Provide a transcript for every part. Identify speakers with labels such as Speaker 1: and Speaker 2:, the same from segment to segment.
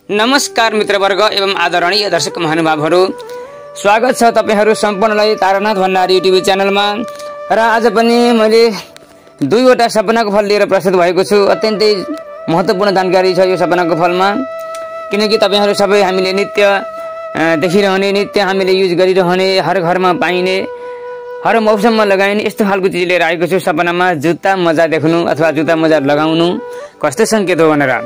Speaker 1: नमस्कार मित्रवर्ग एवं आदरणीय दर्शक महानुभावहरू, स्वागत छ तपाईहरू सम्पूर्णलाई तारानाथ भण्डारी युट्युब च्यानलमा। र आज पनि मैले दुईवटा सपनाको फल लिएर प्रस्तुत भएको छु। अत्यन्तै महत्त्वपूर्ण जानकारी छ यो सपनाको फलमा, किनकि तपाईहरू सबै हामीले नित्य देखिरहने, नित्य हामीले युज गरिरहने, हर घरमा पाइने, हर मौसममा लगाइने यस्तो खालको चिज लिएर आएको छु। सपनामा जुत्ता मोजा देख्नु अथवा जुत्ता मोजा लगाउनु कस्तो सङ्केत हो भनेर।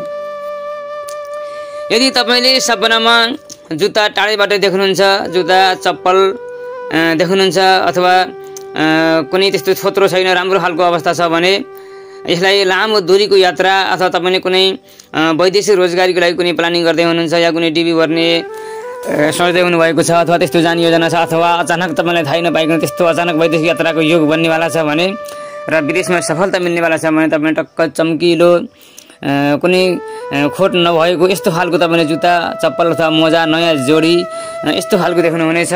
Speaker 1: यदि तपाईले सपनामा जुत्ता टाढैबाट देख्नुहुन्छ, जुत्ता चप्पल देख्नुहुन्छ अथवा कुनै त्यस्तो छोत्रो छैन, राम्रो खालको अवस्था छ भने यसलाई लामो दूरीको यात्रा अथवा तपाईले कुनै वैदेशिक रोजगारीको लागि कुनै प्लानिङ गर्दै हुनुहुन्छ या कुनै डिबी भर्ने सोच्दै हुनुभएको छ अथवा त्यस्तो जाने योजना छ अथवा अचानक तपाईलाई थाहै नपाइकन त्यस्तो अचानक वैदेशिक यात्राको योग बन्नेवाला छ भने र विदेशमा सफलता मिल्नेवाला छ भने तपाईले टक्क चम्किलो कुनै खोट नभएको यस्तो खालको तपाईले जुत्ता चप्पल अथवा मोजा नयाँ जोडी यस्तो खालको देख्नुहुनेछ।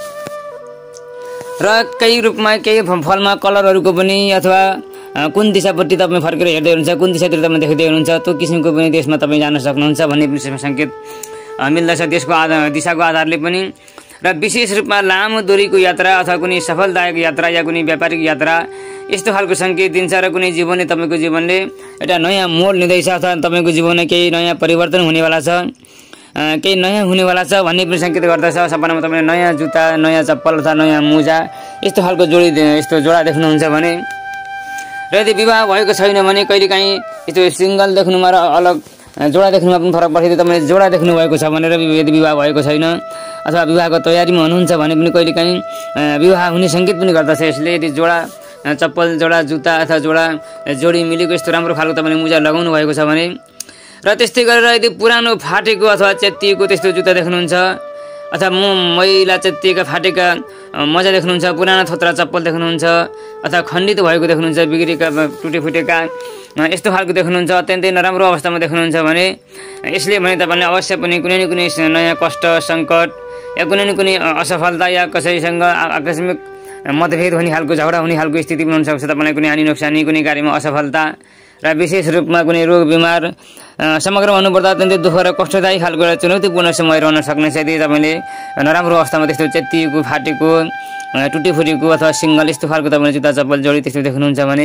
Speaker 1: र केही रूपमा केही फलमा कलरहरूको पनि अथवा कुन दिशापट्टि तपाईँ फर्केर हेर्दै हुनुहुन्छ, कुन दिशातिर तपाईँ देख्दै हुनुहुन्छ त्यो किसिमको पनि देशमा तपाईँ जान सक्नुहुन्छ भन्ने सङ्केत मिल्दछ देशको दिशाको आधारले पनि। र विशेष रूपमा लामो दूरीको यात्रा अथवा कुनै सफलदायक यात्रा या कुनै व्यापारिक यात्रा यस्तो खालको सङ्केत दिन्छ। र कुनै जीवनले तपाईँको जीवनले एउटा नयाँ मोड लिँदैछ अथवा तपाईँको जीवनमा केही नयाँ परिवर्तन हुनेवाला छ, केही नयाँ हुनेवाला छ भन्ने पनि सङ्केत गर्दछ। सपनामा तपाईँले नयाँ जुत्ता, नयाँ चप्पल अथवा नयाँ मोजा यस्तो खालको यस्तो जोडा देख्नुहुन्छ भने। र यदि विवाह भएको छैन भने कहिलेकाहीँ यस्तो सिङ्गल देख्नुमा र अलग जोडा देख्नुमा पनि फरक पर्छ। तपाईँले जोडा देख्नु भएको छ भनेर यदि विवाह भएको छैन अथवा विवाहको तयारीमा हुनुहुन्छ भने पनि कहिलेकाहीँ विवाह हुने सङ्केत पनि गर्दछ यसले। यदि जोडा चप्पल, जोडा जुत्ता अथवा जोडा जोडी मिलेको यस्तो राम्रो खालको तपाईँले मुजा लगाउनु भएको छ भने। र त्यस्तै गरेर यदि पुरानो फाटेको अथवा च्यात्तिएको त्यस्तो जुत्ता देख्नुहुन्छ अथवा मैला च्यात्तिएका फाटेका मोजा देख्नुहुन्छ, पुरानो थोत्रा चप्पल देख्नुहुन्छ अथवा खण्डित भएको देख्नुहुन्छ, बिग्रेका टुटेफुटेका यस्तो खालको देख्नुहुन्छ, अत्यन्तै नराम्रो अवस्थामा देख्नुहुन्छ भने यसले भने तपाईँले अवश्य पनि कुनै न कुनै नयाँ कष्ट, सङ्कट या कुनै न कुनै असफलता या कसैसँग आकस्मिक मतभेद हुने खालको, झगडा हुने खालको स्थिति पनि हुनसक्छ। तपाईँलाई कुनै हानि नोक्सानी, कुनै कार्यमा असफलता र विशेष रूपमा कुनै रोग बिमार समग्र भन्नुपर्दा अत्यन्तै दुःख र कष्टदायी खालको एउटा चुनौतीपूर्ण समय रहन सक्नेछ। यदि तपाईँले नराम्रो अवस्थामा त्यस्तो च्यात्तिएको, फाटेको, टुटेफुटेको अथवा सिङ्गल यस्तो खालको तपाईँले जुत्ता चप्पल जोडी त्यस्तो देख्नुहुन्छ भने।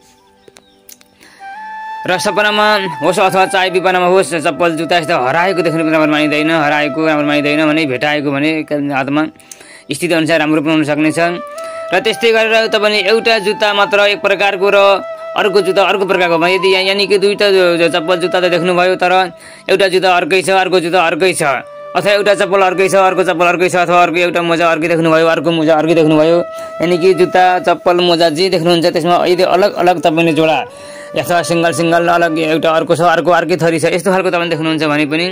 Speaker 1: र सपनामा होस् अथवा चाहे विपनामा होस् चप्पल जुत्ता यस्तो हराएको देख्नु पनि राम्रो मानिँदैन, हराएको राम्रो मानिँदैन भने भेटाएको भने हातमा स्थिति अनुसार राम्रो पनि हुन सक्नेछ। र त्यस्तै गरेर तपाईँले एउटा जुत्ता मात्र एक प्रकारको र अर्को जुत्ता अर्को प्रकारको भयो। यदि यानि कि दुईवटा चप्पल जुत्ता त देख्नुभयो तर एउटा जुत्ता अर्कै छ, अर्को जुत्ता अर्कै छ, अथवा एउटा चप्पल अर्कै छ, अर्को चप्पल अर्कै छ, अथवा अर्को एउटा मोजा अर्कै देख्नुभयो, अर्को मोजा अर्कै देख्नुभयो, यानि कि जुत्ता चप्पल मोजा जे देख्नुहुन्छ त्यसमा यदि अलग अलग तपाईँले जोडा अथवा सिङ्गल अलग एउटा अर्को छ, अर्को अर्कै थरी छ यस्तो खालको तपाईँले देख्नुहुन्छ भने पनि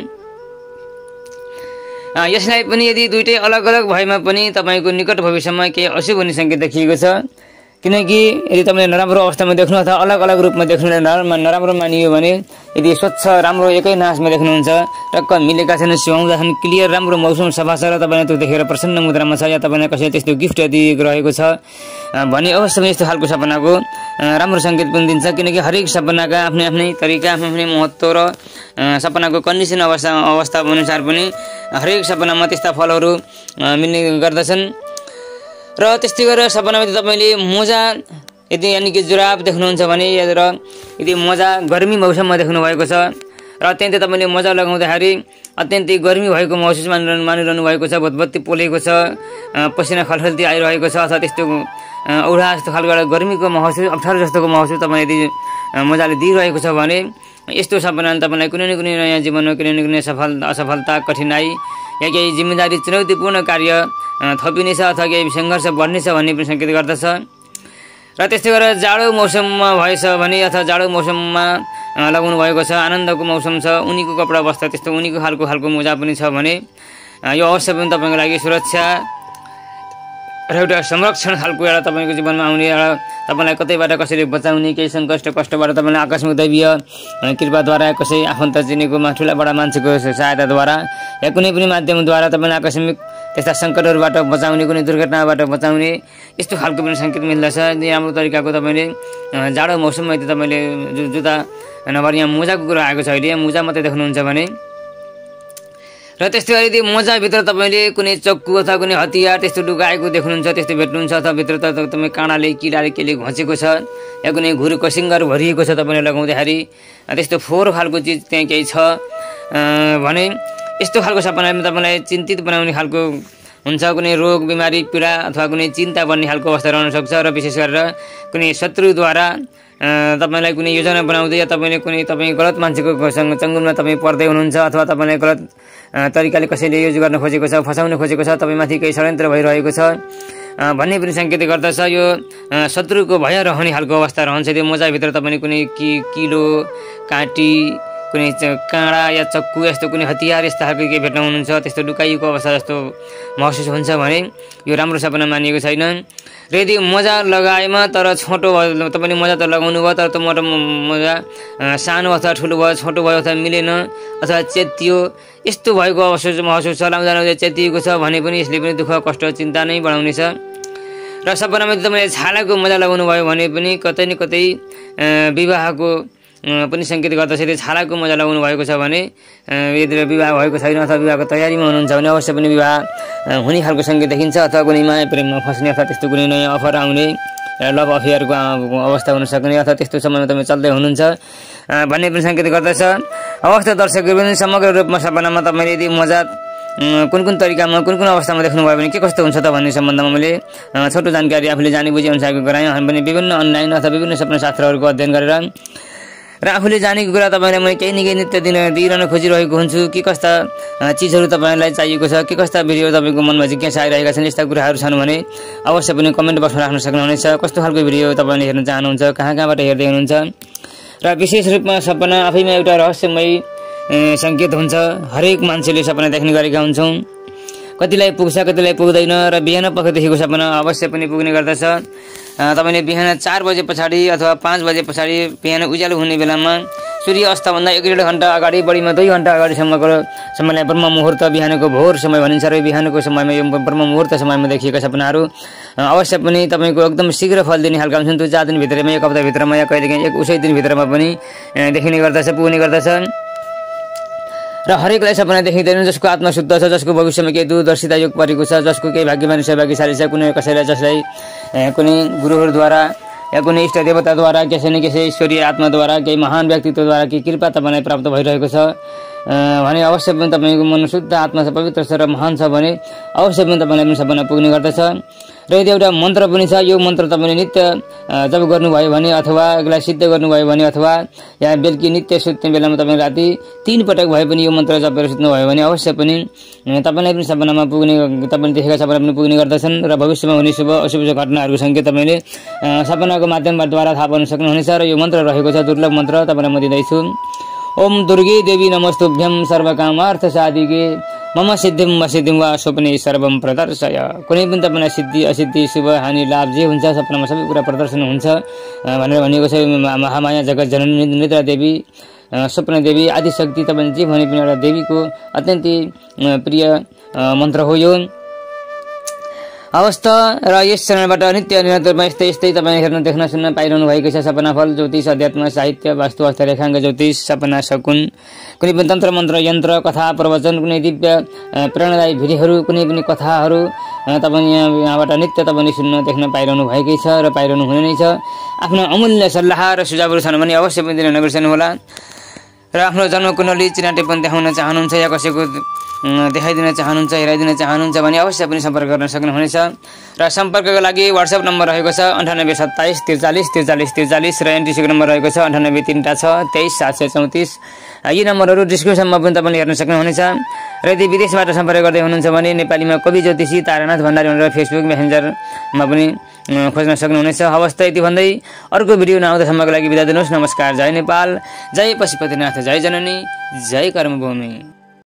Speaker 1: यसलाई पनि यदि दुईटै अलग अलग भएमा पनि तपाईँको निकट भविष्यमा केही अशुभ हुने सङ्केत देखिएको छ। किनकि यदि तपाईँले नराम्रो अवस्थामा देख्नु अथवा अलग अलग रूपमा देख्नुलाई नराम्रो मानियो भने यदि स्वच्छ राम्रो एकै नासमा देख्नुहुन्छ, टक्क मिलेका छैन, सुहाउँदा छन्, क्लियर राम्रो मौसम सफा छ र तपाईँले त्यो देखेर प्रसन्न मुद्रामा छ या तपाईँलाई कसैले त्यस्तो गिफ्ट दिएको रहेको छ भने अवश्य पनि यस्तो खालको सपनाको राम्रो सङ्केत पनि दिन्छ। किनकि हरेक सपनाका आफ्नै आफ्नै तरिका, आफ्नै आफ्नै महत्त्व र सपनाको कन्डिसन अवस्था अनुसार पनि हरेक सपनामा त्यस्ता फलहरू मिल्ने गर्दछन्। र त्यस्तै गरेर सपनामा तपाईँले मोजा यदि यानि कि जुराब देख्नुहुन्छ भने र यदि मोजा गर्मी मौसममा देख्नु भएको छ र अत्यन्तै तपाईँले मोजा लगाउँदाखेरि अत्यन्तै गर्मी भएको महसुस मानिरहनु भएको छ, भतभत्ती पोलेको छ, पसिना खलखल्ती आइरहेको छ अथवा त्यस्तो औढा जस्तो खालको एउटा गर्मीको महसुस, अप्ठ्यारो जस्तोको महसुस तपाईँ यदि मोजाले दिइरहेको छ भने यस्तो सपनाले तपाईँलाई कुनै न कुनै नयाँ जीवनमा कुनै न कुनै असफलता, कठिनाई या केही जिम्मेदारी, चुनौतीपूर्ण कार्य थपिनेछ अथवा केही सङ्घर्ष बढ्नेछ भन्ने पनि सङ्केत गर्दछ। र त्यस्तै गरेर जाडो मौसममा भएछ भने अथवा जाडो मौसममा लगाउनु भएको छ, आनन्दको मौसम छ, उनीको कपडा बस्दा त्यस्तो उनीको खालको मोजा पनि छ भने यो अवश्य पनि तपाईँको लागि सुरक्षा र एउटा संरक्षण खालको एउटा तपाईँको जीवनमा आउने एउटा तपाईँलाई कतैबाट कसैले बचाउने, केही कष्टबाट तपाईँलाई आकस्मिक दैवीय कृपाद्वारा कसै आफन्त चिनेको ठुला बडा मान्छेको सहायताद्वारा या कुनै पनि माध्यमद्वारा तपाईँलाई आकस्मिक त्यस्ता सङ्कटहरूबाट बचाउने, कुनै दुर्घटनाबाट बचाउने यस्तो खालको पनि सङ्केत मिल्दछ। राम्रो तरिकाको तपाईँले जाडो मौसममा यदि तपाईँले जुत्ता नभएर यहाँ मोजाको कुरा आएको छ, अहिले यहाँ मोजा मात्रै देख्नुहुन्छ भने र त्यस्तै गरी त्यो मोजाभित्र तपाईँले कुनै चक्कु अथवा कुनै हतियार त्यस्तो लुकाएको देख्नुहुन्छ, त्यस्तो भेट्नुहुन्छ, अथवा भित्र त तपाईँ काँडाले किराले केले घोचेको छ या कुनै घुर कसिङ्गर भरिएको छ तपाईँले लगाउँदाखेरि त्यस्तो फोहोर खालको चिज त्यहाँ केही छ भने यस्तो खालको सपनामा तपाईँलाई चिन्तित बनाउने खालको हुन्छ। कुनै रोग बिमारी पीडा अथवा कुनै चिन्ता बन्ने खालको अवस्था रहन सक्छ र विशेष गरेर कुनै शत्रुद्वारा तपाईँलाई कुनै योजना बनाउँदै या तपाईँ गलत मान्छेको चङ्गुलमा तपाईँ पर्दै हुनुहुन्छ अथवा तपाईँलाई गलत तरिकाले कसैले युज गर्न खोजेको छ, फसाउन खोजेको छ, तपाईँमाथि केही षड्यन्त्र भइरहेको छ भन्ने पनि सङ्केत गर्दछ। यो शत्रुको भय रहने खालको अवस्था रहन्छ। त्यो मोजाभित्र तपाईँले कुनै किलो काँटी कुनै काँडा या चक्कु यस्तो कुनै हतियार यस्ता खालको केही भेट्न हुनुहुन्छ, त्यस्तो लुकाइएको अवस्था जस्तो महसुस हुन्छ भने यो राम्रो सपना मानिएको छैन। र यदि मोजा लगाएमा तर छोटो भयो, तपाईँले मोजा त लगाउनु भयो तर त्यो मोजा सानो अथवा ठुलो भयो, छोटो भयो अथवा मिलेन अथवा चेतियो, यस्तो भएको महसुस छ, लाउँदा लाउँदै चेतिएको छ भने पनि यसले पनि दुःख कष्ट चिन्ता नै बढाउनेछ। र सपनामा तपाईँले छालाको मोजा लगाउनु भयो भने पनि कतै न कतै विवाहको पनि सङ्केत गर्दछ। यदि छालाको मोजा लगाउनु भएको छ भने यदि विवाह भएको छैन अथवा विवाहको तयारीमा हुनुहुन्छ भने अवश्य पनि विवाह हुने खालको सङ्केत देखिन्छ अथवा कुनै माया प्रेममा फस्ने अथवा त्यस्तो कुनै नयाँ अफर आउने लभ अफेयरको अवस्था हुन सक्ने अथवा त्यस्तो समयमा तपाईँ चल्दै हुनुहुन्छ भन्ने पनि सङ्केत गर्दछ। अवस्था दर्शकहरू पनि समग्र रूपमा सपनामा तपाईँले यदि मोजा कुन तरिकामा कुन अवस्थामा देख्नुभयो भने के कस्तो हुन्छ त भन्ने सम्बन्धमा मैले छोटो जानकारी आफूले जानी बुझी अनुसारको गराएँ। हामी पनि विभिन्न अनलाइन अथवा विभिन्न सपनाशास्त्रहरूको अध्ययन गरेर र आफूले जानेको कुरा तपाईँलाई मैले केही न केही नित्य दिइरहन खोजिरहेको हुन्छु। के कस्ता चिजहरू तपाईँलाई चाहिएको छ, के कस्ता भिडियो तपाईँको मनमा जिज्ञासा आइरहेका छन्, यस्ता कुराहरू छन् भने अवश्य पनि कमेन्ट बक्समा राख्न सक्नुहुनेछ। कस्तो खालको भिडियो तपाईँले हेर्न चाहनुहुन्छ, कहाँबाट हेर्दै हुनुहुन्छ। र विशेष रूपमा सपना आफैमा एउटा रहस्यमय सङ्केत हुन्छ। हरेक मान्छेले सपना देख्ने गरेका हुन्छौँ, कतिलाई पुग्छ कतिलाई पुग्दैन। र बिहान पखदेखिको सपना अवश्य पनि पुग्ने गर्दछ। तपाईँले बिहान 4 बजे पछाडि अथवा 5 बजे पछाडि बिहान उज्यालो हुने बेलामा सूर्य अस्तभन्दा 1-1.5 घन्टा अगाडि बढीमा 2 घन्टा अगाडिसम्मको समयलाई ब्रह्म मुहुर्त बिहानको भोर समय भनिन्छ। र बिहानको समयमा यो ब्रह्म मुहुर्त समयमा देखिएका सपनाहरू अवश्य पनि तपाईँको एकदम शीघ्र फल दिने खालका हुन्छन्। 2-4 दिनभित्रमा, 1 हप्ताभित्रमा या कहिलेकाहीँ 1 उसै दिनभित्रमा पनि देखिने गर्दछ, पुग्ने गर्दछ। र हरेकलाई सपना देखिँदैन। जसको आत्मा शुद्ध छ, जसको भविष्यमा केही दूरदर्शिता योग परेको छ, जसको केही भाग्यमानी सौभाग्यशाली छ, कुनै कसैलाई जसलाई कुनै गुरुहरूद्वारा या कुनै इष्ट देवताद्वारा कसै न कसै ईश्वरीय आत्माद्वारा केही महान व्यक्तित्वद्वारा केही कृपा तपाईँलाई प्राप्त भइरहेको छ भने अवश्य पनि तपाईँको मन शुद्ध आत्मा छ, पवित्र छ र महान छ भने अवश्य पनि तपाईँलाई पनि सपना पुग्ने गर्दछ। र यदि एउटा मन्त्र पनि छ, यो मन्त्र तपाईँले नित्य जप गर्नुभयो भने अथवा यसलाई सिद्ध गर्नुभयो भने अथवा या बेलुकी नित्य सुत्ने बेलामा तपाईँ राति 3 पटक भए पनि यो मन्त्र जपेर सुत्नुभयो भने अवश्य पनि तपाईँलाई पनि सपनामा पुग्ने, तपाईँले देखेका सपना पनि पुग्ने गर्दछन्। र भविष्यमा हुने शुभ अशुभ घटनाहरूको सङ्केत तपाईँले सपनाको माध्यमद्वारा थाहा पाउन सक्नुहुनेछ। र यो मन्त्र रहेको छ दुर्लभ मन्त्र, तपाईँलाई म दिँदैछु। ओम दुर्गे देवी नमस्तुभ्यं सर्वकामार्थ साधिके मम सिद्धिं वसिद्धिं वा स्वप्ने सर्वं प्रदर्शय। कुनै पनि तपाईँलाई सिद्धि असिद्धि शुभ हानि लाभ जे हुन्छ सपनामा सबै कुरा प्रदर्शन हुन्छ भनेर भनिएको छ। महामाया जगत जननी निद्रा देवी, स्वप्न देवी, आदिशक्ति, तपाईँले जे भने पनि एउटा देवीको अत्यन्तै प्रिय मन्त्र हो यो। अवस्था र यस च्यानलबाट नित्य निरन्तरमा यस्तै तपाईँ हेर्न देख्न सुन्न पाइरहनु भएको छ। सपना फल, ज्योतिष, अध्यात्म, साहित्य, वास्तु, अर्थ, रेखाङ्क, ज्योतिष, सपना, शकुन, कुनै पनि तन्त्र मन्त्र यन्त्र, कथा प्रवचन, कुनै दिव्य प्रेरणादायी भिडियोहरू, कुनै पनि कथाहरू तपाईँ यहाँबाट नित्य तपाईँले सुन्न देख्न पाइरहनु भएकै छ र पाइरहनु हुने नै छ। आफ्नो अमूल्य सल्लाह र सुझावहरू छन् भने अवश्य पनि दिन नबिर्सनुहोला। र आफ्नो जन्मकुण्डली चिनाटेपन देखाउन चाहनुहुन्छ या कसैको देखाइदिन चाहनुहुन्छ, हेराइदिन चाहनुहुन्छ भने अवश्य पनि सम्पर्क गर्न सक्नुहुनेछ। र सम्पर्कको लागि वाट्सएप नम्बर रहेको छ 9827 43 43 43 र एनटिसीको नम्बर रहेको छ 9836 23 734। यी नम्बरहरू डिस्क्रिप्सनमा पनि तपाईँले हेर्न सक्नुहुनेछ। र यदि विदेशबाट सम्पर्क गर्दै हुनुहुन्छ भने नेपालीमा कवि ज्योतिषी तारानाथ भण्डारी भनेर फेसबुक मेसेन्जरमा पनि खोज्न सक्नुहुनेछ। हवस् त यति भन्दै अर्को भिडियो नआउँदासम्मको लागि बिदा दिनुहोस्। नमस्कार। जय नेपाल, जय पशुपतिनाथ, जय जननी, जय कर्मभूमि।